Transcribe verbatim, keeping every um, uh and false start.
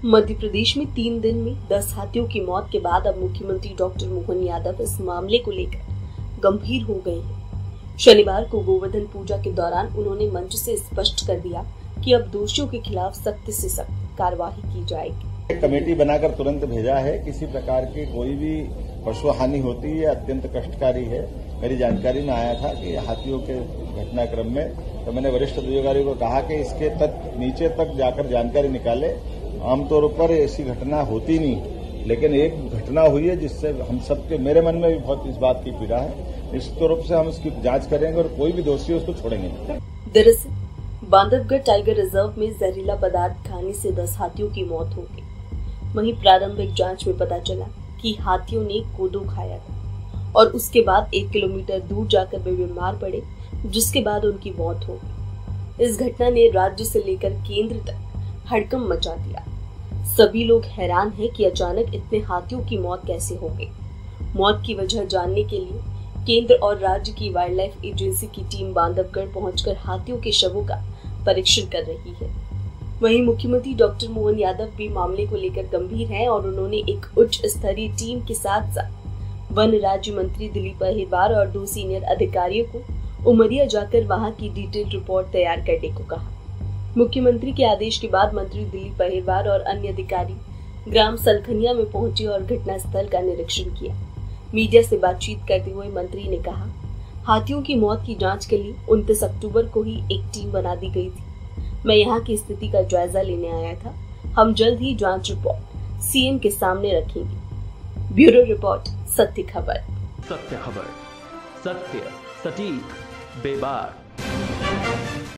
मध्य प्रदेश में तीन दिन में दस हाथियों की मौत के बाद अब मुख्यमंत्री डॉक्टर मोहन यादव इस मामले को लेकर गंभीर हो गए हैं। शनिवार को गोवर्धन पूजा के दौरान उन्होंने मंच से स्पष्ट कर दिया कि अब दोषियों के खिलाफ सख्त से सख्त कार्रवाई की जाएगी। एक कमेटी बनाकर तुरंत भेजा है। किसी प्रकार की कोई भी पशु हानि होती है अत्यंत कष्टकारी है। मेरी जानकारी में आया था कि हाथियों के घटनाक्रम में, तो मैंने वरिष्ठ अधिकारियों को कहा कि इसके तक नीचे तक जाकर जानकारी निकाले। आमतौर पर ऐसी घटना होती नहीं, लेकिन एक घटना हुई है जिससे हम सबके, मेरे मन में भी बहुत इस बात की पीड़ा है। निश्चित रूप से हम इसकी जांच करेंगे और कोई भी दोषी उसको छोड़ेंगे नहीं। दरअसल बांधवगढ़ टाइगर रिजर्व में जहरीला पदार्थ खाने से दस हाथियों की मौत हो गई। वहीं प्रारंभिक जांच में पता चला कि हाथियों ने कोदो खाया था और उसके बाद एक किलोमीटर दूर जाकर वे बीमार पड़े, जिसके बाद उनकी मौत हो गई। इस घटना ने राज्य से लेकर केंद्र तक हड़कंप मचा दिया। सभी लोग हैरान हैं कि अचानक इतने हाथियों की मौत कैसे हो गई। मौत की वजह जानने के लिए केंद्र और राज्य की वाइल्ड लाइफ एजेंसी की टीम बांधवगढ़ पहुंचकर हाथियों के शवों का परीक्षण कर रही है। वहीं मुख्यमंत्री डॉक्टर मोहन यादव भी मामले को लेकर गंभीर हैं और उन्होंने एक उच्च स्तरीय टीम के साथ साथ वन राज्य मंत्री दिलीप अहिरवार और दो सीनियर अधिकारियों को उमरिया जाकर वहां की डिटेल रिपोर्ट तैयार करने को कहा। मुख्यमंत्री के आदेश के बाद मंत्री दिलीप अहिरवार और अन्य अधिकारी ग्राम सलखनिया में पहुंचे और घटनास्थल का निरीक्षण किया। मीडिया से बातचीत करते हुए मंत्री ने कहा, हाथियों की मौत की जांच के लिए उनतीस अक्टूबर को ही एक टीम बना दी गई थी। मैं यहाँ की स्थिति का जायजा लेने आया था। हम जल्द ही जांच रिपोर्ट सीएम के सामने रखेंगे। ब्यूरो रिपोर्ट, सत्य खबर। सत्य खबर, सत्य, सटीक, बेबाक।